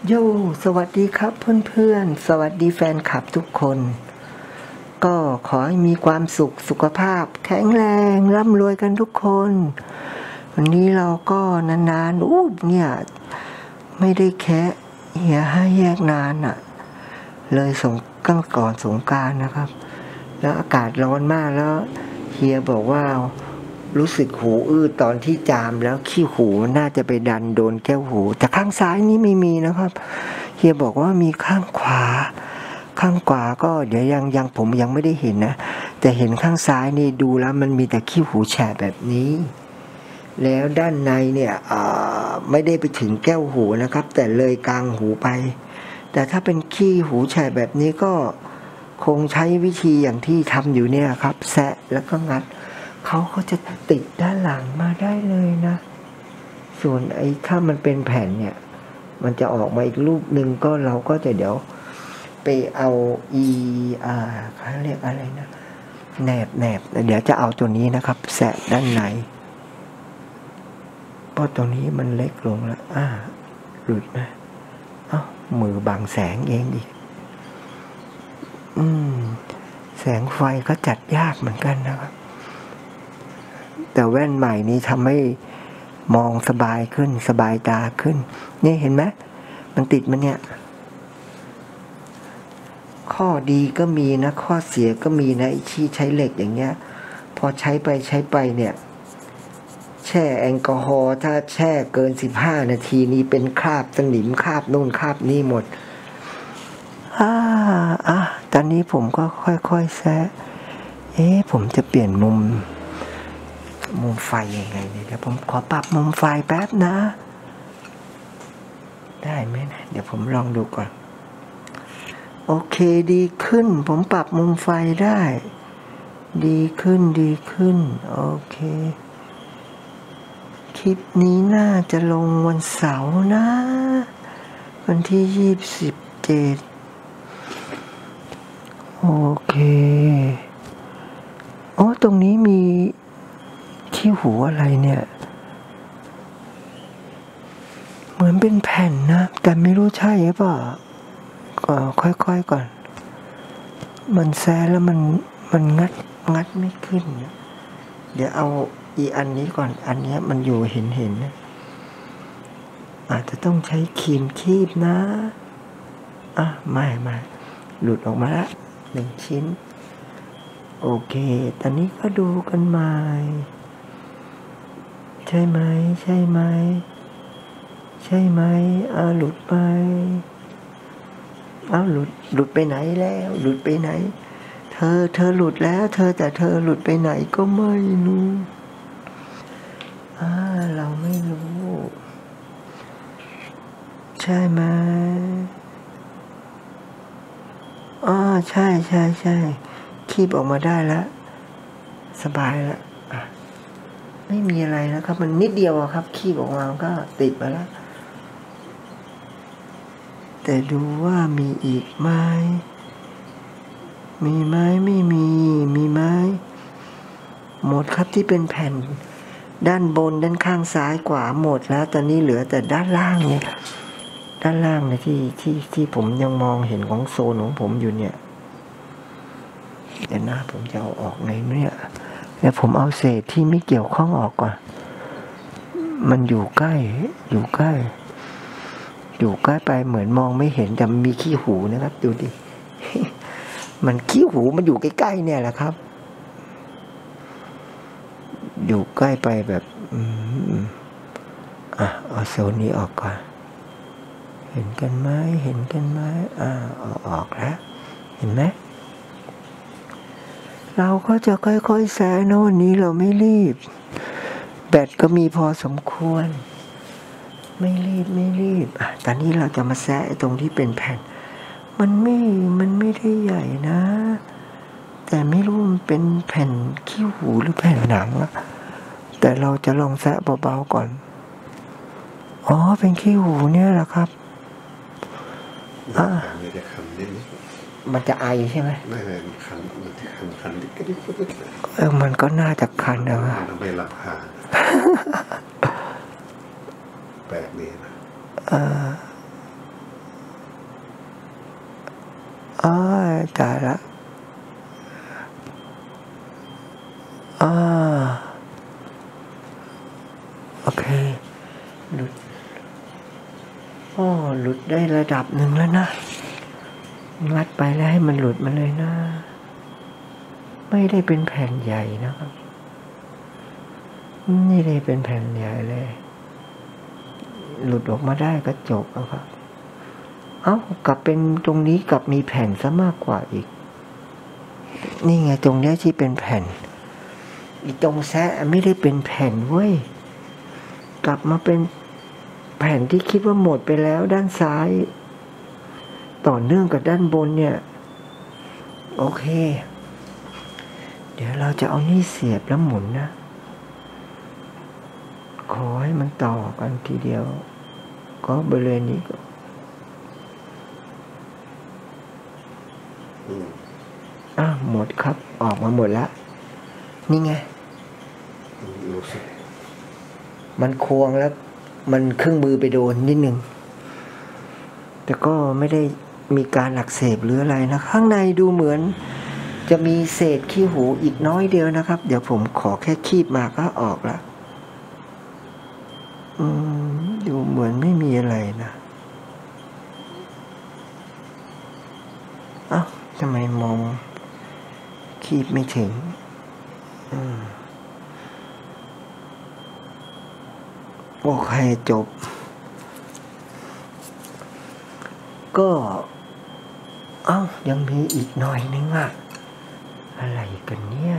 โย่สวัสดีครับเพื่อนๆสวัสดีแฟนคลับทุกคนก็ขอให้มีความสุขสุขภาพแข็งแรงร่ำรวยกันทุกคนวันนี้เราก็นานๆเนี่ยไม่ได้แคะเฮียให้แยกนานอ่ะเลยตั้งก่อนสงกรานต์นะครับแล้วอากาศร้อนมากแล้วเฮียบอกว่ารู้สึกหูอื้อตอนที่จามแล้วขี้หูน่าจะไปดันโดนแก้วหูแต่ข้างซ้ายนี่ไม่มีนะครับเฮียบอกว่ามีข้างขวาก็เดี๋ยวยังผมยังไม่ได้เห็นนะแต่เห็นข้างซ้ายนี่ดูแล้วมันมีแต่ขี้หูแฉะแบบนี้แล้วด้านในเนี่ยไม่ได้ไปถึงแก้วหูนะครับแต่เลยกลางหูไปแต่ถ้าเป็นขี้หูแฉะแบบนี้ก็คงใช้วิธีอย่างที่ทำอยู่เนี่ยครับแซะแล้วก็งัดเขาก็จะติดด้านหลังมาได้เลยนะส่วนถ้ามันเป็นแผ่นเนี่ยมันจะออกมาอีกรูปหนึ่งก็เราก็จะเดี๋ยวไปเอาเขาเรียกอะไรนะแหนบเดี๋ยวจะเอาตัวนี้นะครับแสะด้านในเพราะตัวนี้มันเล็กลงแล้วหลุดไหมมือบังแสงเองดิแสงไฟก็จัดยากเหมือนกันนะครับแต่แว่นใหม่นี้ทำให้มองสบายขึ้นสบายตาขึ้นนี่เห็นไหมมันติดมันเนี่ยข้อดีก็มีนะข้อเสียก็มีนะที่ใช้เหล็กอย่างเงี้ยพอใช้ไปเนี่ยแช่แอลกอฮอล์ถ้าแช่เกิน15 นาทีนี้เป็นคราบสนิมคราบนู่นคราบนี่หมดตอนนี้ผมก็ค่อยๆแซะผมจะเปลี่ยนมุมไฟยังไงเนี่ยเดี๋ยวผมขอปรับมุมไฟแป๊บนะได้ไหมนะเดี๋ยวผมลองดูก่อนโอเคดีขึ้นผมปรับมุมไฟได้ดีขึ้นโอเคคลิปนี้น่าจะลงวันเสาร์นะวันที่27โอเคตรงนี้มีขี้หูอะไรเนี่ยเหมือนเป็นแผ่นนะแต่ไม่รู้ใช่หรือเปล่าค่อยๆก่อนมันแซะแล้วมันงัดไม่ขึ้นเดี๋ยวเอาอันนี้ก่อนอันนี้มันอยู่เห็นนะอาจจะต้องใช้ครีมคีบนะไม่หลุดออกมาละ1 ชิ้นโอเคตอนนี้ก็ดูกันใหม่ใช่ไหมหลุดไปหลุดไปไหนแล้วหลุดไปไหนเธอหลุดแล้วแต่เธอหลุดไปไหนก็ไม่รู้เราไม่รู้ใช่ไหมใช่คีบออกมาได้แล้วสบายแล้วไม่มีอะไรแล้วครับมันนิดเดียวครับคีบออกมาก็ติดมาแล้วแต่ดูว่ามีอีกไหมมีไหมไม่มีไหมหมดครับที่เป็นแผ่นด้านบนด้านข้างซ้ายขวาหมดแล้วตอนนี้เหลือแต่ด้านล่างเนี่ยที่ผมยังมองเห็นของโซนของผมอยู่เนี่ยเดี๋ยวนะผมจะเอาออกไงเนี่ยแล้วผมเอาเศษที่ไม่เกี่ยวข้องออกก่อนมันอยู่ใกล้ไปเหมือนมองไม่เห็นแต่มีขี้หูนะครับดูดิ มันขี้หูมันอยู่ใกล้ๆเนี่ยแหละครับอยู่ใกล้ไปแบบเอาโซนนี้ออกก่อนเห็นกันไหมเอาออกแล้วเห็นไหมเราก็จะค่อยๆแซะนะวันนี้เราไม่รีบแบตก็มีพอสมควรไม่รีบตอนนี้เราจะมาแซะตรงที่เป็นแผ่นมันไม่ได้ใหญ่นะแต่ไม่รู้มันเป็นแผ่นขี้หูหรือแผ่นหนังแต่เราจะลองแซะเบาๆก่อนเป็นขี้หูเนี่ยแหละครับมันจะไอใช่ไหมไม่คันมันก็น่าจะคันนะไม่รับผ่านแปลกดีนะตายละโอเคหลุดหลุดได้ระดับหนึ่งแล้วนะงัดไปแล้วให้มันหลุดมาเลยนะไม่ได้เป็นแผ่นใหญ่นะครับนี่เลยเป็นแผ่นใหญ่เลยหลุดออกมาได้ก็จบแล้วครับกลับเป็นตรงนี้กลับมีแผ่นซะมากกว่าอีกนี่ไงตรงนี้ที่เป็นแผ่นอีตรงแซะไม่ได้เป็นแผ่นเว้ยกลับมาเป็นแผ่นที่คิดว่าหมดไปแล้วด้านซ้ายต่อเนื่องกับด้านบนเนี่ยโอเคเดี๋ยวเราจะเอานี่เสียบแล้วหมุนนะขอให้มันต่อกันทีเดียวก็บริเวณนี้ก็หมดครับออกมาหมดแล้วนี่ไงมันควงแล้วมันเครื่องมือไปโดนนิดนึงแต่ก็ไม่ได้มีการอักเสบหรืออะไรนะข้างในดูเหมือนจะมีเศษขี้หูอีกน้อยเดียวนะครับเดี๋ยวผมขอแค่คีบมาก็ออกแล้วดูเหมือนไม่มีอะไรนะทำไมมองคีบไม่ถึงโอเคจบก็ยังมีอีกหน่อยนึงอะไรกันเนี่ย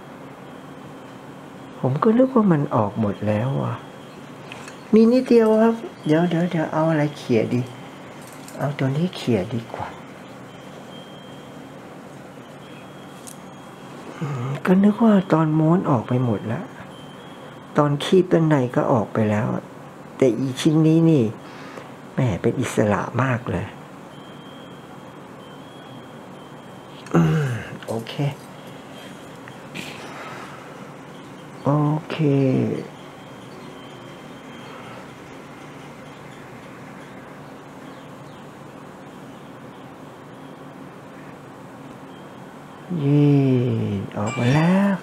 ผมก็นึกว่ามันออกหมดแล้วมีนิดเดียวครับเดี๋ยวเอาอะไรเขี่ยดีเอาตัวนี้เขี่ยดีกว่าก็นึกว่าตอนม้วนออกไปหมดแล้วตอนคีบด้านในก็ออกไปแล้วแต่อีชิ้นนี้นี่แหมเป็นอิสระมากเลยโอเคออกมาแล้ว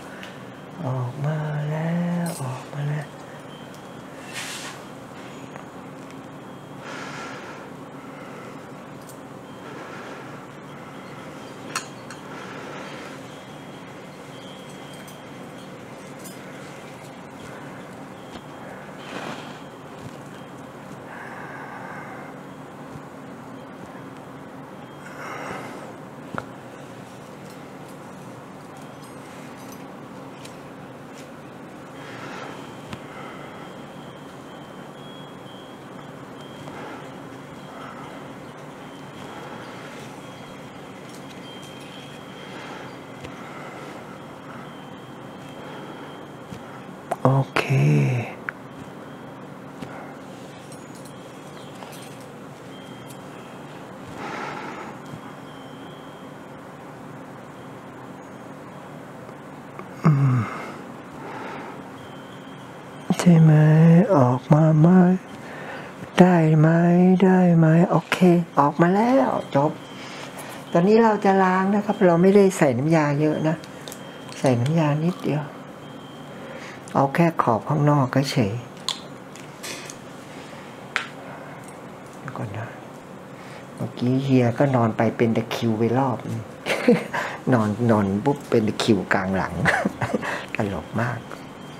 โอเคใช่ไหมออกมาไหมได้ไหมโอเคออกมาแล้วจบตอนนี้เราจะล้างนะครับเราไม่ได้ใส่น้ำยาเยอะนะใส่น้ำยานิดเดียวเอาแค่ขอบข้างนอกก็เฉยก่อนนะเมื่อกี้เฮียก็นอนไปเป็นตะคิวไปรอบ นอนปุ๊บเป็นตะคิวกลางหลัง ตลกมาก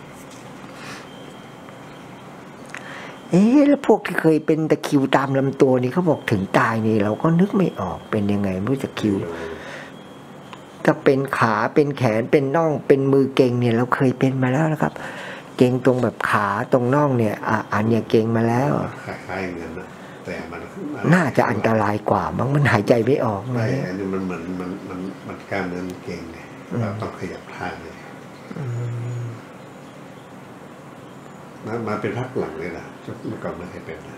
แล้วพวกที่เคยเป็นตะคิวตามลำตัวนี่เขาบอกถึงตายนี่เราก็นึกไม่ออกเป็นยังไงไม่รู้ตะคิวถ้าเป็นขาเป็นแขนเป็นน่องเป็นมือเก่งเนี่ยเราเคยเป็นมาแล้วนะครับเก่งตรงแบบขาตรงน่องเนี่ยอันเนี่ยเก่งมาแล้วคล้ายๆเงินนะแต่มันน่าจะอันตรายกว่ามั้งมันหายใจไม่ออกไม่อันนี้มันเหมือนมันกล้ามเนื้อเก่งเนี่ยเราต้องขยับท่าเลยมาเป็นพักหลังเลยนะเมื่อก่อนไม่เคยเป็นนะ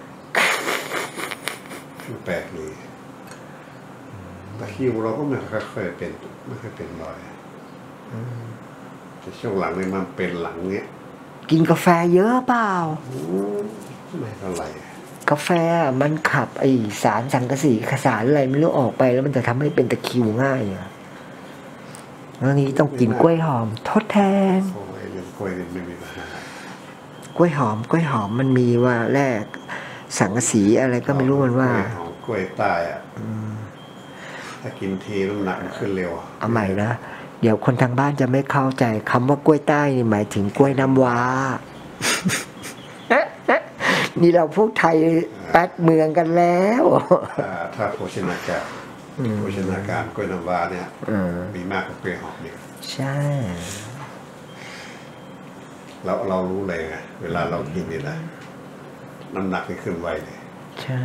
แปลกเลยตะคิวเราก็ไม่ค่อยเป็นไม่ค่อยเป็นบ่อยแต่ช่วงหลังเนี่ยมันเป็นหลังเนี้ยกินกาแฟเยอะเปล่าไม่เท่าไหร่กาแฟมันขับไอสารสังกะสีสารอะไรไม่รู้ออกไปแล้วมันจะทำให้เป็นตะคริวง่ายอ่ะแล้วนี้ต้องกินกล้วยหอมทดแทนโอ้ยเรื่องกล้วยนี่ไม่มีปัญหากล้วยหอมมันมีว่าแรกสังกะสีอะไรก็ไม่รู้มันว่ากล้วยใต้อะถ้ากินทีน้ำหนักมันขึ้นเร็วเอาใหม่นะเดี๋ยวคนทางบ้านจะไม่เข้าใจคำว่ากล้วยใต้นี่หมายถึงกล้วยน้ำว้า นี่เราพวกไทยแป๊กเมืองกันแล้วถ้าโภชนาการกล้วยน้ำว้าเนี่ยมีมากกว่ากล้วยหอมเนี่ยใช่เรารู้เลยไงเวลาเรากินนี่นะน้ำหนักมันขึ้นไวเลยใช่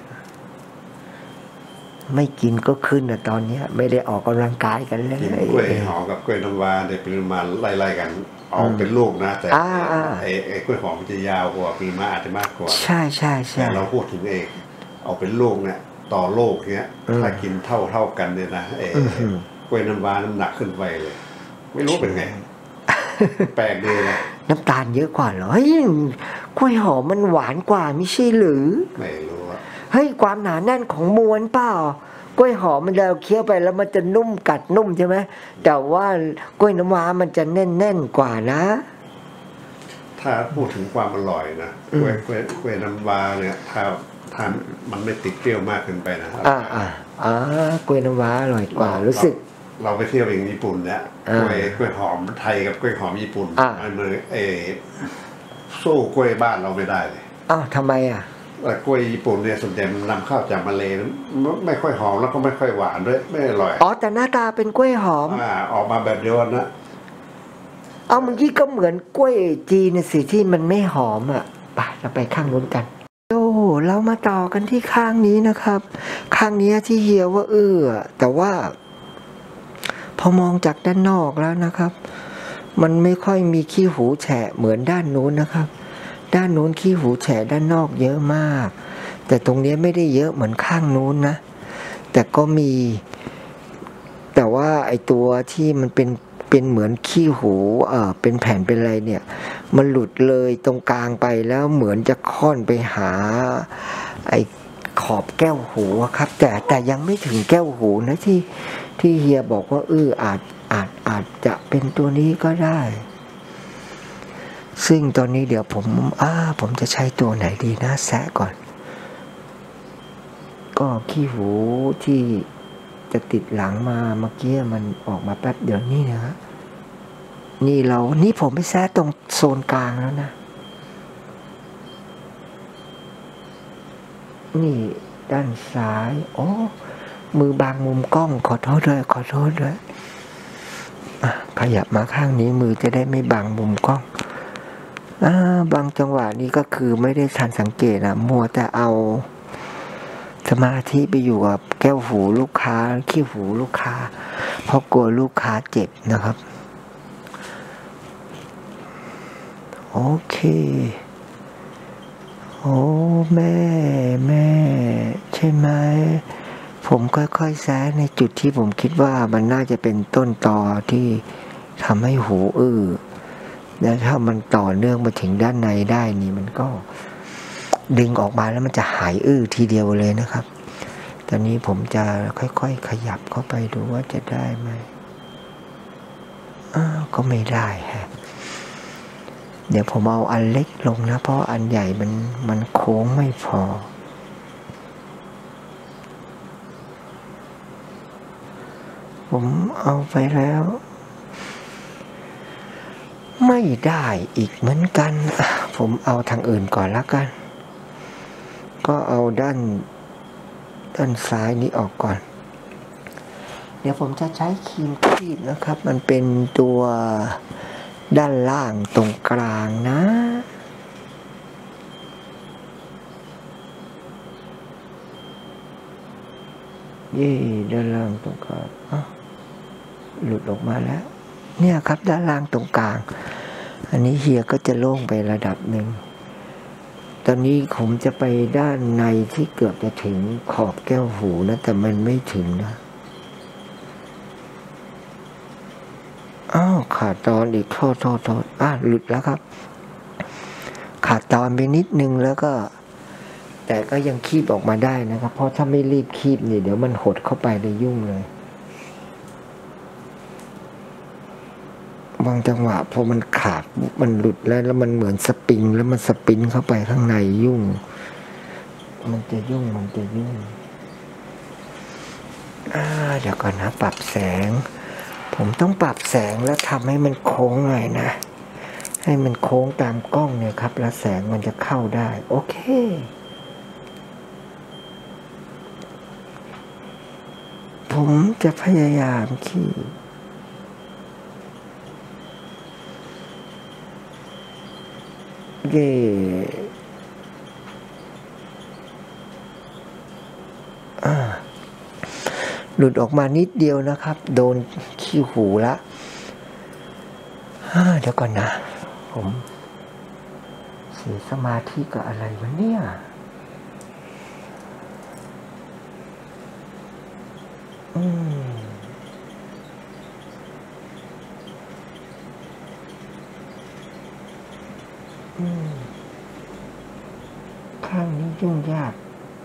ไม่กินก็ขึ้นนะตอนนี้ไม่ได้ออกกำลังกายกันเลยกินกล้วยหอมกับกล้วยน้ำว้าในปริมาณไล่ๆกันออกเป็นลูกนะแต่ไอ้กล้วยหอมมันจะยาวกว่าปริมาณอาจจะมากกว่าใช่แต่เราพูดถึงเอาเป็นลูกเนี่ยต่อโลกเนี้ยถ้ากินเท่ากันเนี่ยนะกล้วยน้ำว้าน้ำหนักขึ้นไปเลย ไม่รู้เป็นไงแปลกดีนะน้ำตาลเยอะกว่าเหรอเฮ้ยกล้วยหอมมันหวานกว่าไม่ใช่หรือไม่รู้เฮ้ยความหนาแน่นของมวลเปล่ากล้วยหอมมันเราเคี้ยวไปแล้วมันจะนุ่มกัดนุ่มใช่ไหมแต่ว่ากล้วยน้ำว้ามันจะแน่นกว่านะถ้าพูดถึงความอร่อยนะกล้วยน้ำว้าเนี่ยถ้ามันไม่ติดเปรี้ยวมากเกินไปนะกล้วยน้ำว้าอร่อยกว่ารู้สึกเราไปเที่ยวอย่างญี่ปุ่นเนี่ยกล้วยหอมไทยกับกล้วยหอมญี่ปุ่นมันสู้กล้วยบ้านเราไม่ได้เลยทำไมกล้วยญี่ปุ่นเนี่ยส่วนใหญ่มันนำเข้าจากมาเลย์ไม่ค่อยหอมแล้วก็ไม่ค่อยหวานด้วยไม่อร่อยแต่หน้าตาเป็นกล้วยหอมออกมาแบบเดียวนะเมื่อกี้ก็เหมือนกล้วยจีนสิที่มันไม่หอมไปเราไปข้างนู้นกันเรามาต่อกันที่ข้างนี้นะครับข้างนี้ที่เฮียว่าแต่ว่าพอมองจากด้านนอกแล้วนะครับมันไม่ค่อยมีขี้หูแฉะเหมือนด้านนู้นนะครับด้านนู้นขี้หูแฉะด้านนอกเยอะมากแต่ตรงนี้ไม่ได้เยอะเหมือนข้างนู้นนะแต่ก็มีแต่ว่าไอตัวที่มันเป็นเหมือนขี้หูเป็นแผ่นเป็นอะไรเนี่ยมันหลุดเลยตรงกลางไปแล้วเหมือนจะค่อนไปหาไอขอบแก้วหูครับแต่ยังไม่ถึงแก้วหูนะที่เฮียบอกว่าอาจจะเป็นตัวนี้ก็ได้ซึ่งตอนนี้เดี๋ยวผมจะใช้ตัวไหนดีนะแซะก่อนก็ขี้หูที่จะติดหลังมาเมื่อกี้มันออกมาแป๊บเดี๋ยวนี้นะนี่ผมไปแซะตรงโซนกลางแล้วนะนี่ด้านซ้ายมือบางมุมกล้องขอโทษด้วยขยับมาข้างนี้มือจะได้ไม่บังมุมกล้องบางจังหวะนี้ก็คือไม่ได้ทันสังเกตมัวแต่เอาสมาธิไปอยู่กับแก้วหูลูกค้าขี้หูลูกค้าเพราะกลัวลูกค้าเจ็บนะครับโอเคแม่ใช่ไหมผมค่อยๆแซะในจุดที่ผมคิดว่ามันน่าจะเป็นต้นตอที่ทำให้หูแล้วถ้ามันต่อเนื่องมาถึงด้านในได้นี่มันก็ดึงออกมาแล้วมันจะหายทีเดียวเลยนะครับตอนนี้ผมจะค่อยๆขยับเข้าไปดูว่าจะได้ไหมก็ไม่ได้เดี๋ยวผมเอาอันเล็กลงนะเพราะอันใหญ่มันโค้งไม่พอผมเอาไปแล้วไม่ได้อีกเหมือนกันผมเอาทางอื่นก่อนแล้วกันก็เอาด้านซ้ายนี้ออกก่อนเดี๋ยวผมจะใช้ครีมคีบนะครับมันเป็นตัวด้านล่างตรงกลางนะด้านล่างตรงกลางหลุดออกมาแล้วเนี่ยครับด้านล่างตรงกลางอันนี้เฮียก็จะโล่งไประดับหนึ่งตอนนี้ผมจะไปด้านในที่เกือบจะถึงขอบแก้วหูนะแต่มันไม่ถึงนะขาดตอนอีกโทษหลุดแล้วครับขาดตอนไปนิดนึงแล้วก็แต่ก็ยังคีบออกมาได้นะครับเพราะถ้าไม่รีบคีบเนี่ยเดี๋ยวมันหดเข้าไปเลยยุ่งเลยบางจังหวะพอมันขาดมันหลุดแล้วมันเหมือนสปริงแล้วมันสปรินเข้าไปข้างในยุ่งมันจะยุ่งเดี๋ยวก่อนนะปรับแสงผมต้องปรับแสงแล้วทำให้มันโค้งหน่อยนะให้มันโค้งตามกล้องเนี่ยครับแล้วแสงมันจะเข้าได้โอเคผมจะพยายามขีดหลุดออกมานิดเดียวนะครับโดนขี้หูละเดี๋ยวก่อนนะผมเสียสมาธิกับอะไรวะเนี่ยข้างนี้ยุ่งยาก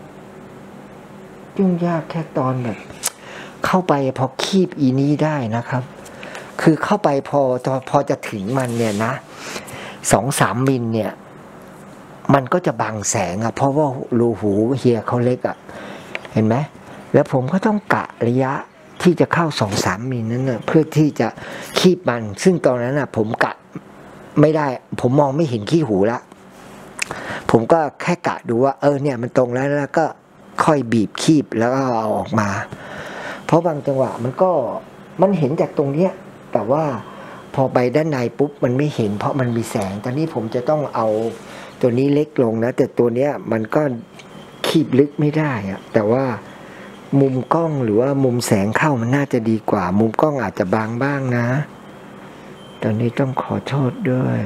แค่ตอนแบบเข้าไปพอคีบอีนี้ได้นะครับคือเข้าไปพอจะถึงมันเนี่ยนะ2-3 มิลเนี่ยมันก็จะบังแสงเพราะว่ารูหูเฮียเขาเล็กเห็นไหมแล้วผมก็ต้องกะระยะที่จะเข้า2-3 มิลนั้นเพื่อที่จะคีบมันซึ่งตอนนั้นผมกะไม่ได้ผมมองไม่เห็นขี้หูละผมก็แค่กะดูว่าเนี่ยมันตรงแล้วก็ค่อยบีบคีบแล้วก็เอาออกมาเพราะบางจังหวะมันเห็นจากตรงเนี้ยแต่ว่าพอไปด้านในปุ๊บมันไม่เห็นเพราะมันมีแสงตอนนี้ผมจะต้องเอาตัวนี้เล็กลงนะแต่ตัวเนี้ยมันก็คีบลึกไม่ได้แต่ว่ามุมกล้องหรือว่ามุมแสงเข้ามันน่าจะดีกว่ามุมกล้องอาจจะบางบ้างนะตอนนี้ต้องขอโทษด้วย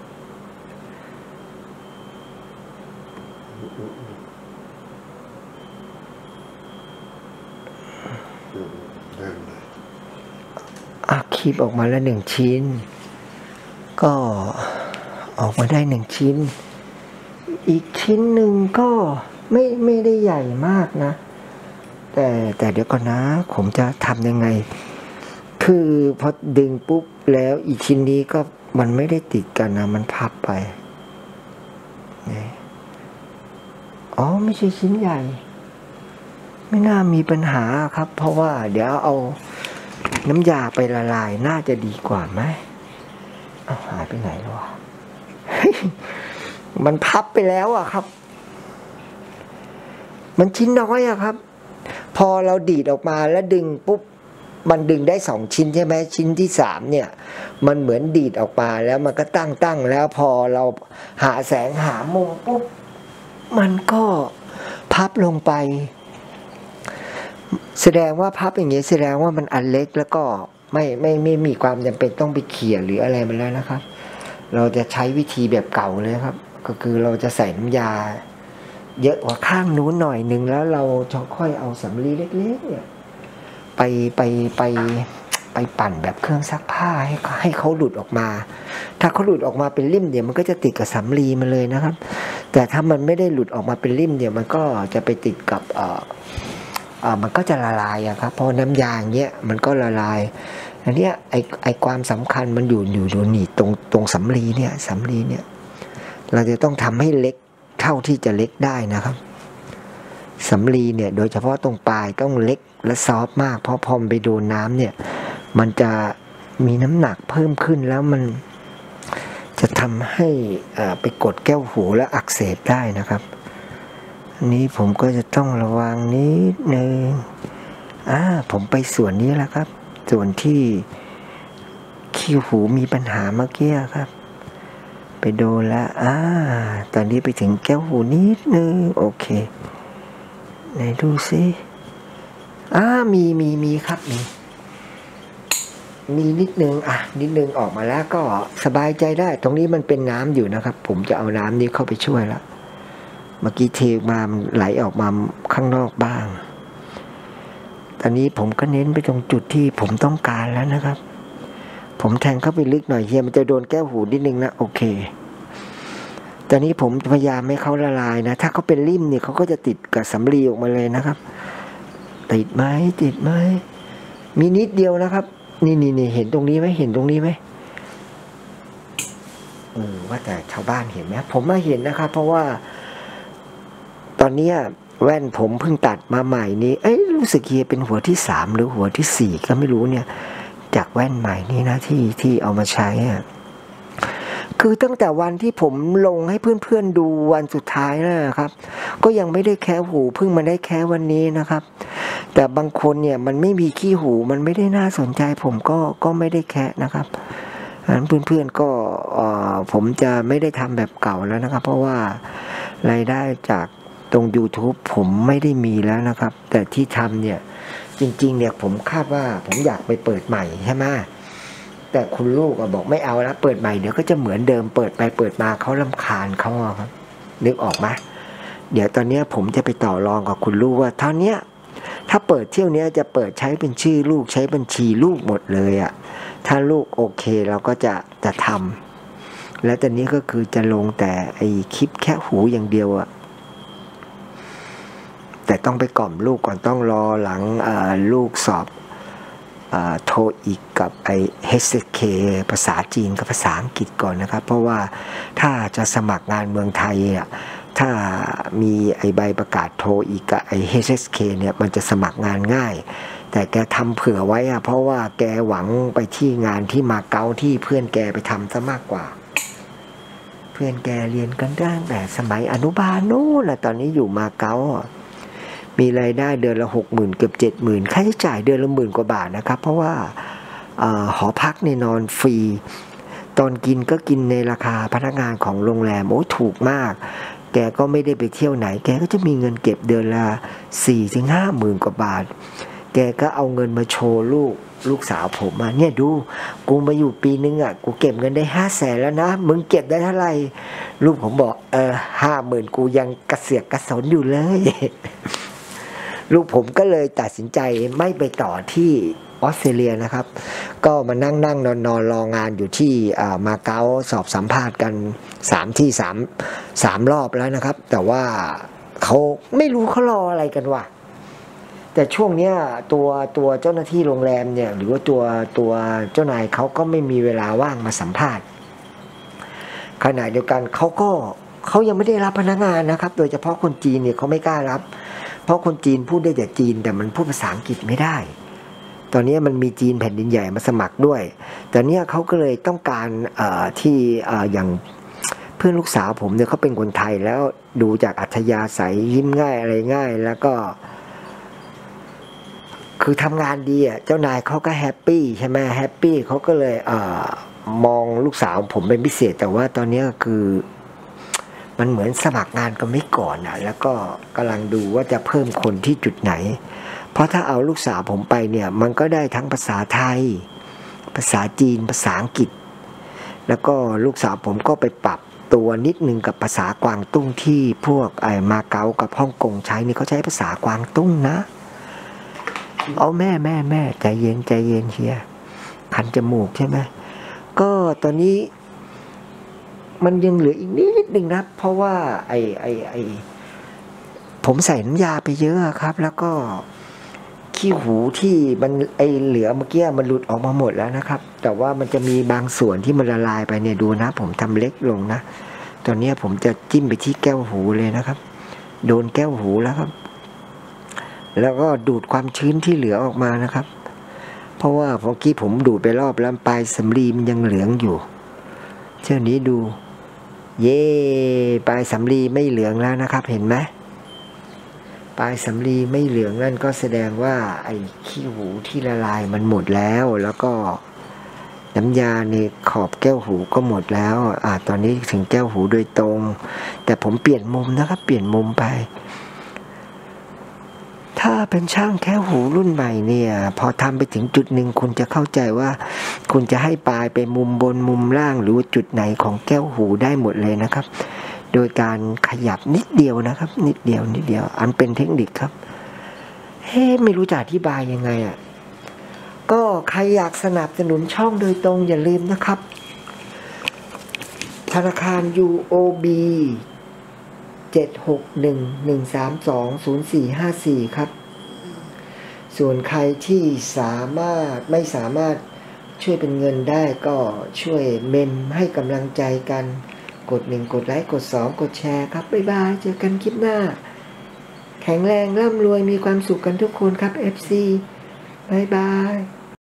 คีบออกมาแล้ว1 ชิ้นก็ออกมาได้1 ชิ้นอีกชิ้นหนึ่งก็ไม่ได้ใหญ่มากนะแต่เดี๋ยวก่อนนะผมจะทำยังไงคือพอดึงปุ๊บแล้วอีกชิ้นนี้ก็มันไม่ได้ติดกันนะมันพับไปไม่ใช่ชิ้นใหญ่ไม่น่ามีปัญหาครับเพราะว่าเดี๋ยวเอาน้ำยาไปละลายน่าจะดีกว่าไหมหายไปไหนแล้ววะ มันพับไปแล้วครับมันชิ้นน้อยครับพอเราดีดออกมาแล้วดึงปุ๊บมันดึงได้2 ชิ้นใช่ไหมชิ้นที่3เนี่ยมันเหมือนดีดออกมาแล้วมันก็ตั้งแล้วพอเราหาแสงหามุมปุ๊บมันก็พับลงไปแสดงว่าพับอย่างนี้แสดงว่ามันอันเล็กแล้วก็ไม่มีความจำเป็นต้องไปเขี่ยหรืออะไรมันแล้วนะครับเราจะใช้วิธีแบบเก่าเลยครับก็คือเราจะใส่น้ำยาเยอะกว่าข้างนู้นหน่อยนึงแล้วเราจะค่อยเอาสำลีเล็กๆเนี่ยไปปั่นแบบเครื่องซักผ้าให้เขาหลุดออกมาถ้าเขาหลุดออกมาเป็นริ่มเดี๋ยวมันก็จะติดกับสำลีมาเลยนะครับแต่ถ้ามันไม่ได้หลุดออกมาเป็นริ่มเดี๋ยวมันก็จะไปติดกับมันก็จะละลายครับเพราะน้ำยาอย่างเงี้ยมันก็ละลายอันเนี้ยไอความสำคัญมันอยู่นี่ตรงสำลีเนี่ยเราจะต้องทำให้เล็กเท่าที่จะเล็กได้นะครับสำลีเนี่ยโดยเฉพาะตรงปลายต้องเล็กและซอฟต์มากเพราะพอมันไปโดนน้ำเนี่ยมันจะมีน้ำหนักเพิ่มขึ้นแล้วมันจะทำให้ไปกดแก้วหูและอักเสบได้นะครับอันนี้ผมก็จะต้องระวังนิดนึงผมไปส่วนนี้แล้วครับส่วนที่ขี้หูมีปัญหาเมื่อกี้ครับไปโดนแล้วตอนนี้ไปถึงแก้วหูนิดนึงโอเคไหนดูสิมีครับมีนิดนึงนิดนึงออกมาแล้วก็สบายใจได้ตรงนี้มันเป็นน้ำอยู่นะครับผมจะเอาน้ำนี้เข้าไปช่วยแล้วเมื่อกี้เทมามันไหลออกมาข้างนอกบ้างตอนนี้ผมก็เน้นไปตรงจุดที่ผมต้องการแล้วนะครับผมแทงเข้าไปลึกหน่อยเฮียมันจะโดนแก้วหูนิดนึงนะโอเคตอนนี้ผมพยายามให้เขาละลายนะถ้าเขาเป็นริ่มเนี่ยเขาก็จะติดกับสำลีออกมาเลยนะครับติดไหมมีนิดเดียวนะครับนี่เห็นตรงนี้ไหมเห็นตรงนี้ไหมว่าแต่ชาวบ้านเห็นไหมผมมาเห็นนะครับเพราะว่าตอนนี้แว่นผมเพิ่งตัดมาใหม่นี้รู้สึกเฮียเป็นหัวที่3หรือหัวที่4ก็ไม่รู้เนี่ยจากแว่นใหม่นี้นะที่เอามาใช้คือตั้งแต่วันที่ผมลงให้เพื่อนๆดูวันสุดท้ายแล้วนะครับก็ยังไม่ได้แคะหูเพิ่งมาได้แคะวันนี้นะครับแต่บางคนเนี่ยมันไม่มีขี้หูมันไม่ได้น่าสนใจผมก็ไม่ได้แคะนะครับเพื่อนๆก็ผมจะไม่ได้ทำแบบเก่าแล้วนะครับเพราะว่ารายได้จากตรง YouTube ผมไม่ได้มีแล้วนะครับแต่ที่ทำเนี่ยจริงๆเนี่ยผมคาดว่าผมอยากไปเปิดใหม่ใช่ไหมแต่คุณลูกบอกไม่เอาแล้วเปิดใหม่เดี๋ยวก็จะเหมือนเดิมเปิดไปเปิดมาเขารำคาญเขาครับนึกออกไหมเดี๋ยวตอนนี้ผมจะไปต่อรองกับคุณลูกว่าเท่านี้ถ้าเปิดเที่ยวนี้จะเปิดใช้เป็นชื่อลูกใช้บัญชีลูกหมดเลยถ้าลูกโอเคเราก็จะทำและตอนนี้ก็คือจะลงแต่ไอคลิปแค่หูอย่างเดียวแต่ต้องไปกล่อมลูกก่อนต้องรอหลังลูกสอบโทอีกกับไอ HSK ภาษาจีนกับภาษาอังกฤษก่อนนะครับเพราะว่าถ้าจะสมัครงานเมืองไทยถ้ามีไอใบประกาศโทอีกกับไอ HSK เนี่ยมันจะสมัครงานง่ายแต่แกทำเผื่อไว้เพราะว่าแกหวังไปที่งานที่มาเก๊าที่เพื่อนแกไปทำซะมากกว่าเพื่อนแกเรียนกันตั้งแต่สมัยอนุบาลนู้นตอนนี้อยู่มาเก๊ามีรายได้เดือนละ 60,000 เกือบ 70,000 ค่าใช้จ่ายเดือนละ10,000 กว่าบาทนะครับเพราะว่าหอพักในนอนฟรีตอนกินก็กินในราคาพนักงานของโรงแรมถูกมากแกก็ไม่ได้ไปเที่ยวไหนแกก็จะมีเงินเก็บเดือนละ 4-50,000 กว่าบาทแกก็เอาเงินมาโชว์ลูกสาวผมเนี่ยดูกูมาอยู่ปีนึงกูเก็บเงินได้500,000แล้วนะมึงเก็บได้เท่าไหร่ลูกผมบอก50,000กูยังกระเสือกกระสนอยู่เลย ลูกผมก็เลยตัดสินใจไม่ไปต่อที่ออสเตรเลียนะครับก็มานั่งนอนรองานอยู่ที่มาเก๊าสอบสัมภาษณ์กัน3 รอบแล้วนะครับแต่ว่าเขาไม่รู้เขารออะไรกันวะแต่ช่วงนี้ตัวเจ้าหน้าที่โรงแรมเนี่ยหรือว่าตัวเจ้านายเขาก็ไม่มีเวลาว่างมาสัมภาษณ์ขณะเดียวกันเขายังไม่ได้รับพนักงานนะครับโดยเฉพาะคนจีนเนี่ยเขาไม่กล้ารับเพราะคนจีนพูดได้แต่จีนแต่มันพูดภาษาอังกฤษไม่ได้ตอนนี้มันมีจีนแผ่นดินใหญ่มาสมัครด้วยแต่เนี่ยเขาก็เลยต้องการที่อย่างเพื่อนลูกสาวผมเนี่ยเขาเป็นคนไทยแล้วดูจากอัธยาศัยยิ้มง่ายอะไรง่ายแล้วก็คือทำงานดีเจ้านายเขาก็แฮปปี้ใช่ไหมแฮปปี้เขาก็เลยมองลูกสาวผมเป็นพิเศษแต่ว่าตอนนี้ก็คือมันเหมือนสมัครงานกันไม่ก่อนแล้วก็กำลังดูว่าจะเพิ่มคนที่จุดไหนเพราะถ้าเอาลูกสาวผมไปเนี่ยมันก็ได้ทั้งภาษาไทยภาษาจีนภาษาอังกฤษแล้วก็ลูกสาวผมก็ไปปรับตัวนิดนึงกับภาษากวางตุ้งที่พวกมาเก๊ากับฮ่องกงใช้นี่เขาใช้ภาษากวางตุ้งนะเอาแม่ใจเย็นเฮียคันจมูกใช่ไหมก็ตอนนี้มันยังเหลืออีกนิดนึงนะเพราะว่าผมใส่น้ำยาไปเยอะครับแล้วก็ขี้หูที่มันเหลือเมื่อกี้มันหลุดออกมาหมดแล้วนะครับแต่ว่ามันจะมีบางส่วนที่มันละลายไปเนี่ยดูนะผมทำเล็กลงนะตอนนี้ผมจะจิ้มไปที่แก้วหูเลยนะครับโดนแก้วหูแล้วครับแล้วก็ดูดความชื้นที่เหลือออกมานะครับเพราะว่าเมื่อกี้ผมดูดไปรอบแล้วปลายสำลีมันยังเหลืองอยู่เช่นนี้ดูเย่ปลายสำลีไม่เหลืองแล้วนะครับเห็นไหมปลายสำลีไม่เหลืองนั่นก็แสดงว่าไอ้ขี้หูที่ละลายมันหมดแล้วแล้วก็น้ำยาในขอบแก้วหูก็หมดแล้วตอนนี้ถึงแก้วหูโดยตรงแต่ผมเปลี่ยนมุมนะครับเปลี่ยนมุมไปถ้าเป็นช่างแค่หูรุ่นใหม่เนี่ยพอทำไปถึงจุดหนึ่งคุณจะเข้าใจว่าคุณจะให้ปลายไปมุมบนมุมล่างหรือจุดไหนของแก้วหูได้หมดเลยนะครับโดยการขยับนิดเดียวนะครับนิดเดียวอันเป็นเทคนิคครับไม่รู้จะอธิบายยังไงก็ใครอยากสนับสนุนช่องโดยตรงอย่าลืมนะครับธนาคาร UOB 761-132-0454 ครับส่วนใครที่ไม่สามารถช่วยเป็นเงินได้ก็ช่วยเมมให้กำลังใจกันกด1กดไลค์กด2กดแชร์ครับบ๊ายบายเจอกันคลิปหน้าแข็งแรงร่ำรวยมีความสุขกันทุกคนครับ FC บ๊ายบาย